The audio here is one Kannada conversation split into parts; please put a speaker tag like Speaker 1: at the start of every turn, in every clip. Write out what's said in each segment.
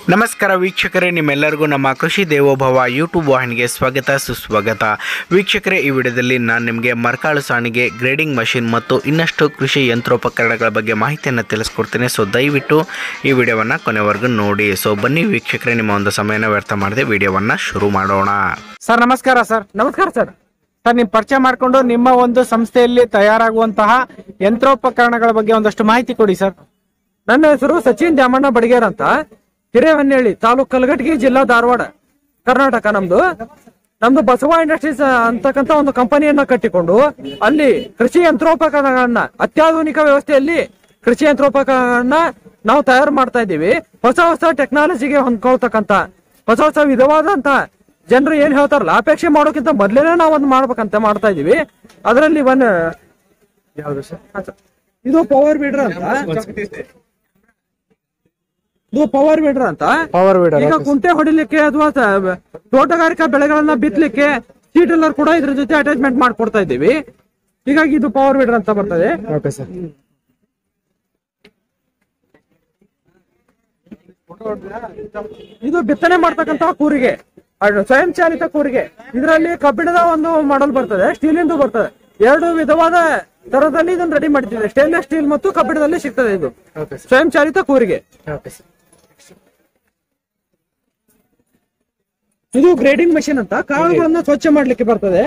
Speaker 1: ನಮಸ್ಕಾರ ವೀಕ್ಷಕರೇ, ನಿಮ್ಮೆಲ್ಲರಿಗೂ ನಮ್ಮ ಕೃಷಿ ದೇವೋಭವ ಯೂಟ್ಯೂಬ್ ವಾಹಿನಿಗೆ ಸ್ವಾಗತ ಸುಸ್ವಾಗತ. ವೀಕ್ಷಕರೇ, ಈ ವಿಡಿಯೋದಲ್ಲಿ ನಾನು ನಿಮಗೆ ಮರಕಾಳು ಸಾಣಿಗೆ, ಗ್ರೇಡಿಂಗ್ ಮಷಿನ್ ಮತ್ತು ಇನ್ನಷ್ಟು ಕೃಷಿ ಯಂತ್ರೋಪಕರಣಗಳ ಬಗ್ಗೆ ಮಾಹಿತಿಯನ್ನು ತಿಳಿಸ್ಕೊಡ್ತೀನಿ. ಸೊ ದಯವಿಟ್ಟು ಈ ವಿಡಿಯೋವನ್ನು ಕೊನೆವರೆಗೂ ನೋಡಿ. ಸೊ ಬನ್ನಿ ವೀಕ್ಷಕರೇ, ನಿಮ್ಮ ಒಂದು ಸಮಯನ ವ್ಯರ್ಥ ಮಾಡದೆ ವಿಡಿಯೋವನ್ನು ಶುರು ಮಾಡೋಣ.
Speaker 2: ಸರ್ ನಮಸ್ಕಾರ. ನಮಸ್ಕಾರ ಸರ್. ನೀವು ಪರಿಚಯ ಮಾಡಿಕೊಂಡು ನಿಮ್ಮ ಒಂದು ಸಂಸ್ಥೆಯಲ್ಲಿ ತಯಾರಾಗುವಂತಹ ಯಂತ್ರೋಪಕರಣಗಳ ಬಗ್ಗೆ ಒಂದಷ್ಟು ಮಾಹಿತಿ ಕೊಡಿ ಸರ್.
Speaker 3: ನನ್ನ ಹೆಸರು ಸಚಿನ್ ದ್ಯಾಮಣ್ಣ ಬಡಿಗೇರ್ ಅಂತ, ಹಿರೇಹನ್ನೇಳಿ, ತಾಲೂಕು ಕಲಘಟಗಿ, ಜಿಲ್ಲಾ ಧಾರವಾಡ, ಕರ್ನಾಟಕ. ನಮ್ದು ಬಸವ ಇಂಡಸ್ಟ್ರೀಸ್ ಅಂತಕ್ಕಂಥ ಒಂದು ಕಂಪನಿಯನ್ನ ಕಟ್ಟಿಕೊಂಡು ಅಲ್ಲಿ ಕೃಷಿ ಯಂತ್ರೋಪಕರಣಗಳನ್ನ, ಅತ್ಯಾಧುನಿಕ ವ್ಯವಸ್ಥೆಯಲ್ಲಿ ಕೃಷಿ ಯಂತ್ರೋಪಕರಣಗಳನ್ನ ನಾವು ತಯಾರು ಮಾಡ್ತಾ ಇದ್ದೀವಿ. ಹೊಸ ಟೆಕ್ನಾಲಜಿಗೆ ಹೊಂದ್ಕೊಳ್ತಕ್ಕಂಥ ಹೊಸ ವಿಧವಾದಂತ ಜನರು ಏನ್ ಹೇಳ್ತಾರಲ್ಲ, ಅಪೇಕ್ಷೆ ಮಾಡೋಕ್ಕಿಂತ ಮೊದ್ಲೇನೆ ನಾವು ಒಂದು ಮಾಡ್ಬೇಕಂತ ಮಾಡ್ತಾ ಇದೀವಿ. ಅದರಲ್ಲಿ ಯಾವ್ದು ಸರ್? ಇದು ಪವರ್ ವೀಡರ್ ಅಂತ. ಈಗ ಕುಂಟೆ ಹೊಡಿಲಿಕ್ಕೆ ಅಥವಾ ತೋಟಗಾರಿಕಾ ಬೆಳೆಗಳನ್ನ ಬಿತ್ತಲಿಕ್ಕೆ ಸೀಟೆಲ್ಲರ್ ಕೂಡ ಇದ್ರ ಜೊತೆ ಅಟ್ಯಾಚ್ಮೆಂಟ್ ಮಾಡ್ಕೊಡ್ತಾ ಇದ್ದೀವಿ. ಹೀಗಾಗಿ ಇದು ಪವರ್ ವೀಡರ್ ಅಂತ ಬರ್ತದೆ. ಇದು ಬಿತ್ತನೆ ಮಾಡ್ತಕ್ಕಂತ ಕೂರಿಗೆ, ಸ್ವಯಂ ಚಾಲಿತ ಕೂರಿಗೆ. ಇದರಲ್ಲಿ ಕಬ್ಬಿಣದ ಒಂದು ಮಾಡಲ್ ಬರ್ತದೆ, ಸ್ಟೀಲಿಂದು ಬರ್ತದೆ. ಎರಡು ವಿಧವಾದ ತರದಲ್ಲಿ ಇದನ್ನು ರೆಡಿ ಮಾಡಿದ್ದೇವೆ. ಸ್ಟೇನ್ಲೆಸ್ ಸ್ಟೀಲ್ ಮತ್ತು ಕಬ್ಬಿಣದಲ್ಲಿ ಸಿಗ್ತದೆ. ಇದು ಸ್ವಯಂ ಚಾಲಿತ ಕೂರಿಗೆ. ಇದು ಗ್ರೇಡಿಂಗ್ ಮಷಿನ್ ಅಂತ, ಕಾಳುಗಳನ್ನ ಸ್ವಚ್ಛ ಮಾಡ್ಲಿಕ್ಕೆ ಬರ್ತದೆ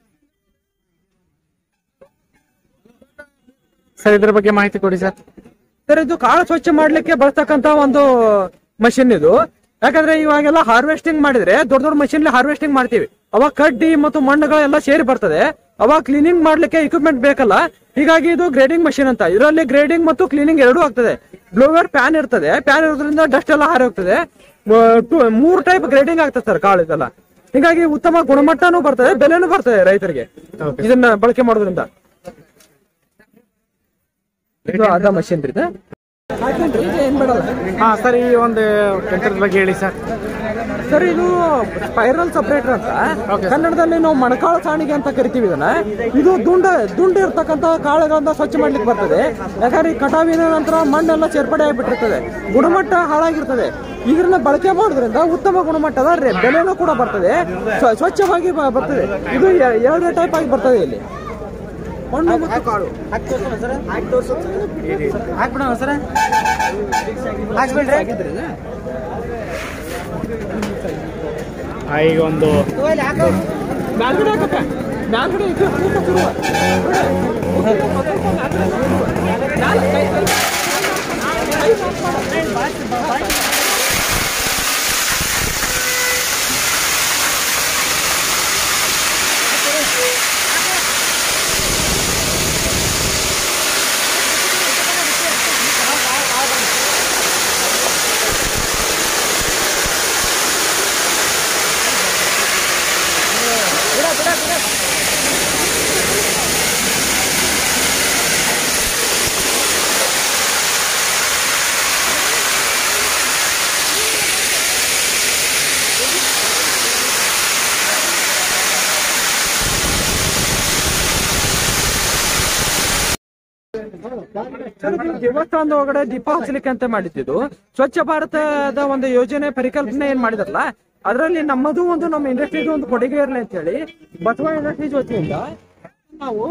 Speaker 2: ಸರ್. ಇದ್ರ ಬಗ್ಗೆ ಮಾಹಿತಿ ಕೊಡಿ ಸರ್.
Speaker 3: ಇದು ಕಾಳು ಸ್ವಚ್ಛ ಮಾಡ್ಲಿಕ್ಕೆ ಬರ್ತಕ್ಕಂತ ಒಂದು ಮಷಿನ್ ಇದು. ಯಾಕಂದ್ರೆ ಇವಾಗೆಲ್ಲ ಹಾರ್ವೆಸ್ಟಿಂಗ್ ಮಾಡಿದ್ರೆ ದೊಡ್ಡ ಮಷಿನ್ ಹಾರ್ವೆಸ್ಟಿಂಗ್ ಮಾಡ್ತೀವಿ, ಅವಾಗ ಕಡ್ಡಿ ಮತ್ತು ಮಣ್ಣುಗಳೆಲ್ಲ ಸೇರಿ ಬರ್ತದೆ. ಅವಾಗ ಕ್ಲೀನಿಂಗ್ ಮಾಡ್ಲಿಕ್ಕೆ ಇಕ್ವಿಪ್ಮೆಂಟ್ ಬೇಕಲ್ಲ, ಹೀಗಾಗಿ ಇದು ಗ್ರೇಡಿಂಗ್ ಮಷಿನ್ ಅಂತ. ಇದರಲ್ಲಿ ಗ್ರೇಡಿಂಗ್ ಮತ್ತು ಕ್ಲೀನಿಂಗ್ ಎರಡೂ ಆಗ್ತದೆ. ಬ್ಲೋವರ್ ಪ್ಯಾನ್ ಇರ್ತದೆ, ಪ್ಯಾನ್ ಇರೋದ್ರಿಂದ ಡಸ್ಟ್ ಎಲ್ಲ ಹಾರಿ ಹೋಗ್ತದೆ. 3 ಟೈಪ್ ಗ್ರೇಡಿಂಗ್ ಆಗ್ತದೆ ಸರ್ ಕಾಳು ಇದೆಲ್ಲ. ಹೀಗಾಗಿ ಉತ್ತಮ ಗುಣಮಟ್ಟನೂ ಬರ್ತದೆ, ಬೆಲೆನೂ ಬರ್ತದೆ ರೈತರಿಗೆ ಇದನ್ನ ಬಳಕೆ ಮಾಡೋದ್ರಿಂದ. ಇದು ಅದ ಮಷಿನ್ ರೀ.
Speaker 2: ಹಾ ಸರ್, ಈ ಒಂದು ಯಂತ್ರದ ಬಗ್ಗೆ ಹೇಳಿ ಸರ್.
Speaker 3: ಸರ್, ಇದು ಸ್ಪೈರಲ್ ಸಪರೇಟರ್ ಅಂತ, ಕನ್ನಡದಲ್ಲಿ ನಾವು ಮಣಕಾಳು ಸಾಣಿಗೆ ಅಂತ ಕರಿತೀವಿ ಇದನ್ನ. ಇದು ದುಂಡು ಇರ್ತಕ್ಕಂಥ ಕಾಳುಗಳನ್ನ ಸ್ವಚ್ಛ ಮಾಡ್ಲಿಕ್ಕೆ ಬರ್ತದೆ. ಯಾಕಂದ್ರೆ ಕಟಾವಿನ ನಂತರ ಮಣ್ಣೆಲ್ಲ ಸೇರ್ಪಡೆ ಆಗಿಬಿಟ್ಟಿರ್ತದೆ, ಗುಣಮಟ್ಟ ಹಾಳಾಗಿರ್ತದೆ. ಇದನ್ನ ಬಳಕೆ ಮಾಡೋದ್ರಿಂದ ಉತ್ತಮ ಗುಣಮಟ್ಟದ ಬೆಲೆನೂ ಕೂಡ ಬರ್ತದೆ, ಸ್ವಚ್ಛವಾಗಿ ಬರ್ತದೆ. ಇದು 2 ಟೈಪ್ ಆಗಿ ಬರ್ತದೆ ಇಲ್ಲಿ, ಮಣ್ಣು ಮತ್ತು ಕಾಳು. ಹಾಕ್ಬಿಡೋಣ ಸರ್,
Speaker 2: ಈಗ ಒಂದು
Speaker 3: ದೇವಸ್ಥಾನದ ಒಳಗಡೆ ದೀಪ ಹಚ್ಚಲಿಕ್ಕೆ ಅಂತ ಮಾಡಿದ್ದು. ಸ್ವಚ್ಛ ಭಾರತದ ಒಂದು ಯೋಜನೆ ಪರಿಕಲ್ಪನೆ ಏನ್ ಮಾಡಿದಾರಲ್ಲ, ಅದರಲ್ಲಿ ನಮ್ಮದು ಒಂದು, ನಮ್ಮ ಇಂಡಸ್ಟ್ರೀಸ್ ಒಂದು ಕೊಡುಗೆ ಇರಲಿ ಅಂತ ಹೇಳಿ ಬಸವ ಇಂಡಸ್ಟ್ರೀಸ್ ವತಿಯಿಂದ ನಾವು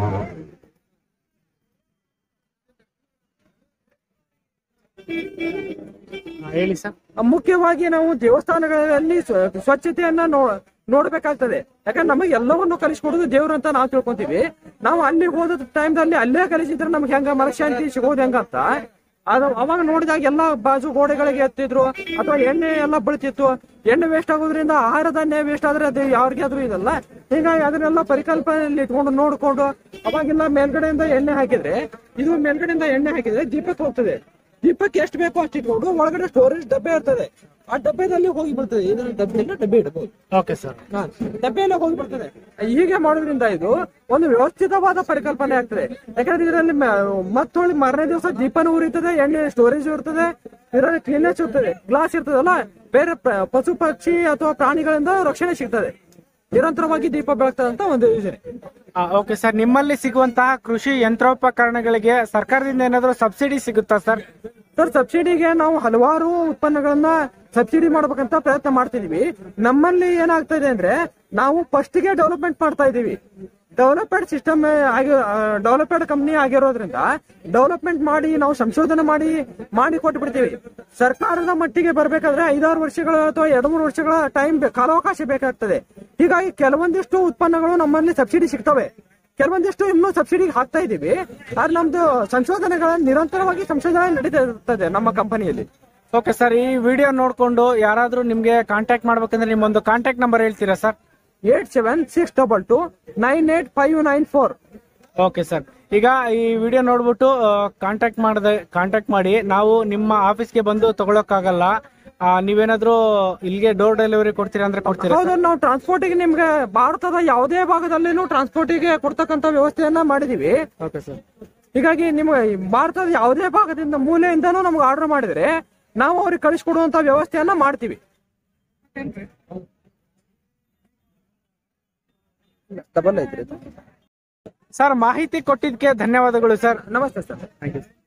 Speaker 2: ಹೇಳಿ ಸರ್.
Speaker 3: ಮುಖ್ಯವಾಗಿ ನಾವು ದೇವಸ್ಥಾನಗಳಲ್ಲಿ ಸ್ವಚ್ಛತೆಯನ್ನ ನೋಡ್ಬೇಕಾಗ್ತದೆ. ಯಾಕಂದ್ರೆ ನಮಗೆ ಎಲ್ಲವನ್ನು ಕಲಿಸ್ಕೊಡೋದು ದೇವ್ರು ಅಂತ ನಾವು ತಿಳ್ಕೊಂತೀವಿ. ನಾವು ಅಲ್ಲಿ ಹೋದ ಟೈಮ್ದಲ್ಲಿ ಅಲ್ಲೇ ಕಲಿಸಿದ್ರೆ ನಮ್ಗೆ ಹೆಂಗ ಮನಃಶಾಂತಿ ಸಿಗೋದು ಹೆಂಗಂತ ಅವಾಗ ನೋಡಿದಾಗ ಎಲ್ಲ ಬಾಜು ಗೋಡೆಗಳಿಗೆ ಎತ್ತಿದ್ರು, ಅಥವಾ ಎಣ್ಣೆ ಎಲ್ಲ ಬೀಳ್ತಿತ್ತು. ಎಣ್ಣೆ ವೇಸ್ಟ್ ಆಗೋದ್ರಿಂದ ಆಹಾರ ಧಾನ್ಯ ವೇಸ್ಟ್ ಆದ್ರೆ ಅದು ಯಾರಿಗಾದ್ರೂ ಇದಲ್ಲ. ಹೀಗಾಗಿ ಅದನ್ನೆಲ್ಲ ಪರಿಕಲ್ಪನೆಯಲ್ಲಿ ಇಟ್ಕೊಂಡು ನೋಡ್ಕೊಂಡು ಅವಾಗೆಲ್ಲ ಮೇಲ್ಗಡೆಯಿಂದ ಎಣ್ಣೆ ಹಾಕಿದ್ರೆ, ಇದು ಮೇಲ್ಗಡೆಯಿಂದ ಎಣ್ಣೆ ಹಾಕಿದ್ರೆ ದೀಪಕ್ಕೆ ಹೋಗ್ತದೆ. ದೀಪಕ್ಕೆ ಎಷ್ಟು ಬೇಕೋ ಅಷ್ಟು ಇಟ್ಕೊಂಡು ಒಳಗಡೆ ಸ್ಟೋರೇಜ್ ಡಬ್ಬೆ ಇರ್ತದೆ, ಆ ಡಬ್ಬೆದಲ್ಲಿ ಹೋಗಿ ಬರ್ತದೆ. ಇದನ್ನ ಡಬ್ಬೆ ಇಡಬಹುದು.
Speaker 2: Okay sir.
Speaker 3: ಡಬ್ಬೆಯಲ್ಲೇ ಹೋಗಿ ಬರ್ತದೆ. ಹೀಗೆ ಮಾಡೋದ್ರಿಂದ ಇದು ಒಂದು ವ್ಯವಸ್ಥಿತವಾದ ಪರಿಕಲ್ಪನೆ ಆಗ್ತದೆ. ಯಾಕಂದ್ರೆ ಇದರಲ್ಲಿ ಮತ್ತೊಳ್ಳಿ ಮಾರನೇ ದಿವಸ ದೀಪನೂ ಉರಿತದೆ, ಎಣ್ಣೆ ಸ್ಟೋರೇಜ್ ಇರ್ತದೆ, ಇದರಲ್ಲಿ ಕ್ಲೀನೆಸ್ ಇರ್ತದೆ, ಗ್ಲಾಸ್ ಇರ್ತದಲ್ಲ, ಬೇರೆ ಪಶು ಪಕ್ಷಿ ಅಥವಾ ಪ್ರಾಣಿಗಳಿಂದ ರಕ್ಷಣೆ ಸಿಗ್ತದೆ. ನಿರಂತರವಾಗಿ ದೀಪ ಬೆಳಗ್ತದೆ ಅಂತ ಒಂದು ಯೋಜನೆ.
Speaker 2: ಓಕೆ ಸರ್, ನಿಮ್ಮಲ್ಲಿ ಸಿಗುವಂತಹ ಕೃಷಿ ಯಂತ್ರೋಪಕರಣಗಳಿಗೆ ಸರ್ಕಾರದಿಂದ ಏನಾದರೂ ಸಬ್ಸಿಡಿ ಸಿಗುತ್ತಾ ಸರ್?
Speaker 3: ಸರ್ ಸಬ್ಸಿಡಿಗೆ ನಾವು ಹಲವಾರು ಉತ್ಪನ್ನಗಳನ್ನ ಸಬ್ಸಿಡಿ ಮಾಡ್ಬೇಕಂತ ಪ್ರಯತ್ನ ಮಾಡ್ತಿದೀವಿ. ನಮ್ಮಲ್ಲಿ ಏನಾಗ್ತಾ ಇದೆ ಅಂದ್ರೆ ನಾವು ಫಸ್ಟ್ ಗೆ ಡೆವಲಪ್ಮೆಂಟ್ ಮಾಡ್ತಾ ಇದೀವಿ. ಡೆವಲಪ್ಡ್ ಸಿಸ್ಟಮ್ ಡೆವಲಪ್ಡ್ ಕಂಪನಿ ಆಗಿರೋದ್ರಿಂದ ಡೆವಲಪ್ಮೆಂಟ್ ಮಾಡಿ ನಾವು ಸಂಶೋಧನೆ ಮಾಡಿ ಕೊಟ್ಟು ಬಿಡ್ತೀವಿ. ಸರ್ಕಾರದ ಮಟ್ಟಿಗೆ ಬರ್ಬೇಕಾದ್ರೆ 5-6 ವರ್ಷಗಳ ಅಥವಾ 2-3 ವರ್ಷಗಳ ಟೈಮ್ ಕಾಲಾವಕಾಶ ಬೇಕಾಗ್ತದೆ. ಹೀಗಾಗಿ ಕೆಲವೊಂದಿಷ್ಟು ಉತ್ಪನ್ನಗಳು ನಮ್ಮಲ್ಲಿ ಸಬ್ಸಿಡಿ ಸಿಗ್ತವೆ, ಕೆಲವೊಂದಿಷ್ಟು ಇನ್ನೂ ಸಬ್ಸಿಡಿ ಹಾಕ್ತಾ ಇದೀವಿ. ಆದ್ರೆ ನಮ್ದು ಸಂಶೋಧನೆಗಳ ನಿರಂತರವಾಗಿ ಸಂಶೋಧನೆ ನಡೀತಾ ಇರ್ತದೆ ನಮ್ಮ ಕಂಪನಿಯಲ್ಲಿ.
Speaker 2: ಓಕೆ ಸರ್, ಈ ವಿಡಿಯೋ ನೋಡ್ಕೊಂಡು ಯಾರಾದ್ರೂ ನಿಮ್ಗೆ ಕಾಂಟ್ಯಾಕ್ಟ್ ಮಾಡ್ಬೇಕಂದ್ರೆ ನಿಮ್ಮೊಂದು ಕಾಂಟ್ಯಾಕ್ಟ್ ನಂಬರ್ ಹೇಳ್ತೀರಾ ಸರ್?
Speaker 3: 8762298594.
Speaker 2: ಓಕೆ ಸರ್, ಈಗ ಈ ವಿಡಿಯೋ ನೋಡ್ಬಿಟ್ಟು ಕಾಂಟ್ಯಾಕ್ಟ್ ಮಾಡಿ. ನಾವು ನಿಮ್ಮ ಆಫೀಸ್ಗೆ ಬಂದು ತಗೊಳಕ್ಕಾಗಲ್ಲ, ನೀವೇನಾದ್ರೂ ಇಲ್ಲಿಗೆ ಡೋರ್ ಡೆಲಿವರಿ ಕೊಡ್ತೀರಾ ಅಂದ್ರೆ ಕೊಡ್ತೀರಾ?
Speaker 3: ಹೌದು, ನಾವು ಟ್ರಾನ್ಸ್ಪೋರ್ಟಿಗೆ ನಿಮ್ಗೆ ಭಾರತದ ಯಾವುದೇ ಭಾಗದಲ್ಲಿನೂ ಟ್ರಾನ್ಸ್ಪೋರ್ಟಿಗೆ ಕೊಡ್ತಕ್ಕಂತ ವ್ಯವಸ್ಥೆಯನ್ನ ಮಾಡಿದೀವಿ.
Speaker 2: ಓಕೆ ಸರ್,
Speaker 3: ಹೀಗಾಗಿ ನಿಮ್ಗೆ ಭಾರತದ ಯಾವುದೇ ಭಾಗದಿಂದ ಮೂಲೆಯಿಂದನೂ ನಮ್ಗೆ ಆರ್ಡರ್ ಮಾಡಿದ್ರೆ ನಾವು ಅವ್ರಿಗೆ ಕಳಿಸ್ಕೊಡುವಂತ ವ್ಯವಸ್ಥೆಯನ್ನ ಮಾಡ್ತೀವಿ. ಡಬಲ್ ಐತ್ರಿ
Speaker 2: ಸರ್. ಮಾಹಿತಿ ಕೊಟ್ಟಿದ್ದಕ್ಕೆ ಧನ್ಯವಾದಗಳು ಸರ್.
Speaker 3: ನಮಸ್ತೆ ಸರ್.
Speaker 2: Thank you.